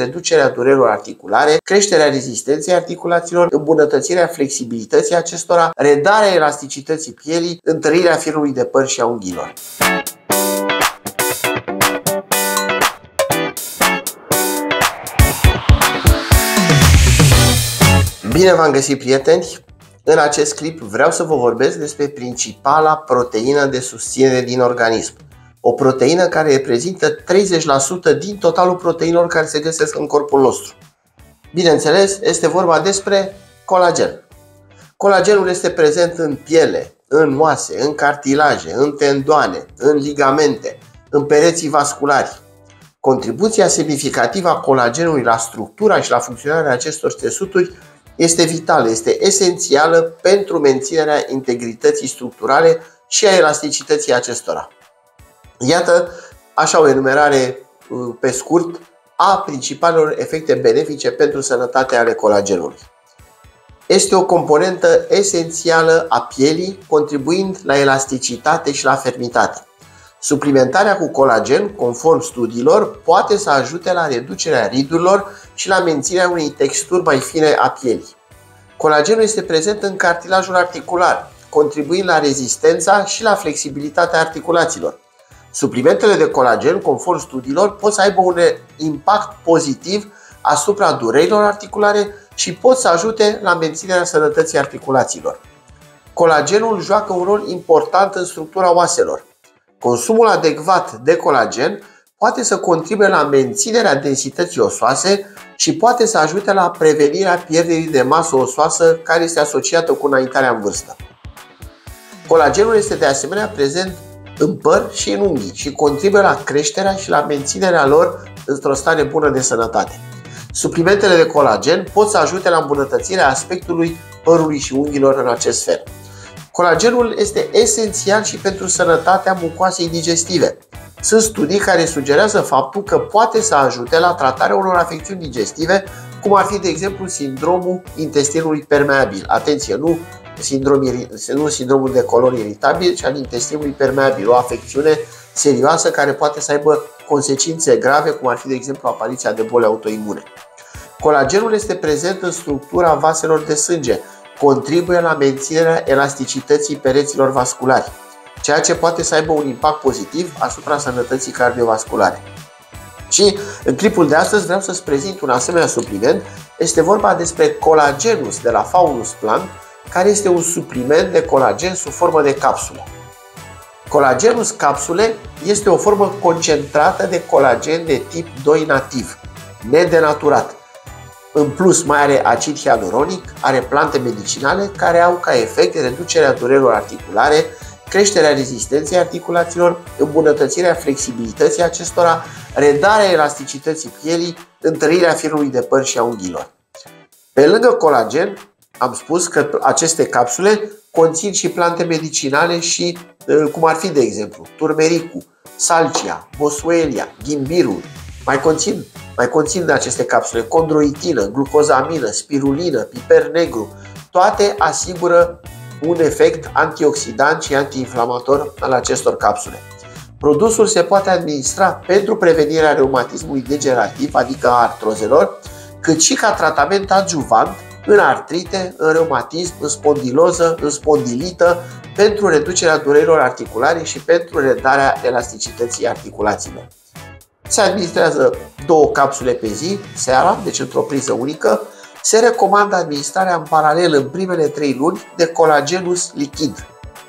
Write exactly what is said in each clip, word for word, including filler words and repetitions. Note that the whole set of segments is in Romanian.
reducerea durerilor articulare, creșterea rezistenței articulațiilor, îmbunătățirea flexibilității acestora, redarea elasticității pielii, întărirea firului de păr și a unghiilor. Bine v-am găsit, prieteni! În acest clip vreau să vă vorbesc despre principala proteină de susținere din organism. O proteină care reprezintă treizeci la sută din totalul proteinelor care se găsesc în corpul nostru. Bineînțeles, este vorba despre colagen. Colagenul este prezent în piele, în oase, în cartilaje, în tendoane, în ligamente, în pereții vasculari. Contribuția semnificativă a colagenului la structura și la funcționarea acestor țesuturi este vitală, este esențială pentru menținerea integrității structurale și a elasticității acestora. Iată așa o enumerare pe scurt a principalelor efecte benefice pentru sănătatea ale colagenului. Este o componentă esențială a pielii, contribuind la elasticitate și la fermitate. Suplimentarea cu colagen, conform studiilor, poate să ajute la reducerea ridurilor și la menținerea unei texturi mai fine a pielii. Colagenul este prezent în cartilajul articular, contribuind la rezistența și la flexibilitatea articulațiilor. Suplimentele de colagen, conform studiilor, pot să aibă un impact pozitiv asupra durerilor articulare și pot să ajute la menținerea sănătății articulațiilor. Colagenul joacă un rol important în structura oaselor. Consumul adecvat de colagen poate să contribuie la menținerea densității osoase și poate să ajute la prevenirea pierderii de masă osoasă care este asociată cu înaintarea în vârstă. Colagenul este de asemenea prezent în păr și în unghii și contribuie la creșterea și la menținerea lor într-o stare bună de sănătate. Suplimentele de colagen pot să ajute la îmbunătățirea aspectului părului și unghiilor în acest fel. Colagenul este esențial și pentru sănătatea mucoasei digestive. Sunt studii care sugerează faptul că poate să ajute la tratarea unor afecțiuni digestive, cum ar fi, de exemplu, sindromul intestinului permeabil. Atenție, nu, sindrom, nu sindromul de colon iritabil, ci al intestinului permeabil, o afecțiune serioasă care poate să aibă consecințe grave, cum ar fi, de exemplu, apariția de boli autoimune. Colagenul este prezent în structura vaselor de sânge, contribuie la menținerea elasticității pereților vasculari, ceea ce poate să aibă un impact pozitiv asupra sănătății cardiovasculare. Și în clipul de astăzi vreau să-ți prezint un asemenea supliment. Este vorba despre Collagenus de la Faunus Plant, care este un supliment de colagen sub formă de capsule. Collagenus capsule este o formă concentrată de colagen de tip doi nativ, nedenaturat. În plus, mai are acid hialuronic, are plante medicinale care au ca efect reducerea durerilor articulare, creșterea rezistenței articulațiilor, îmbunătățirea flexibilității acestora, redarea elasticității pielii, întărirea firului de păr și a unghiilor. Pe lângă colagen, am spus că aceste capsule conțin și plante medicinale și, cum ar fi, de exemplu, turmericul, salcia, boswellia, ghimbirul. Mai conțin, mai conțin aceste capsule condroitină, glucozamină, spirulină, piper negru. Toate asigură un efect antioxidant și antiinflamator al acestor capsule. Produsul se poate administra pentru prevenirea reumatismului degenerativ, adică a artrozelor, cât și ca tratament adjuvant în artrite, în reumatism, în spondiloză, în spondilită, pentru reducerea durerilor articulare și pentru redarea elasticității articulațiilor. Se administrează două capsule pe zi, seara, deci într-o priză unică. Se recomandă administrarea în paralel în primele trei luni de Collagenus lichid,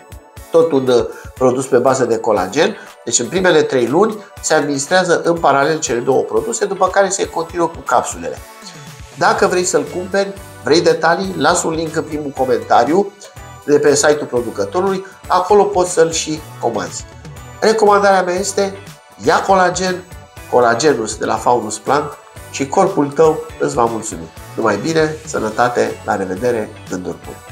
tot un produs pe bază de colagen. Deci în primele trei luni se administrează în paralel cele două produse, după care se continuă cu capsulele. Dacă vrei să-l cumperi, vrei detalii, las un link în primul comentariu de pe site-ul producătorului, acolo poți să-l și comanzi. Recomandarea mea este: ia colagen, Collagenus de la Faunus Plant și corpul tău îți va mulțumi. Numai bine, sănătate, la revedere, gânduri bune!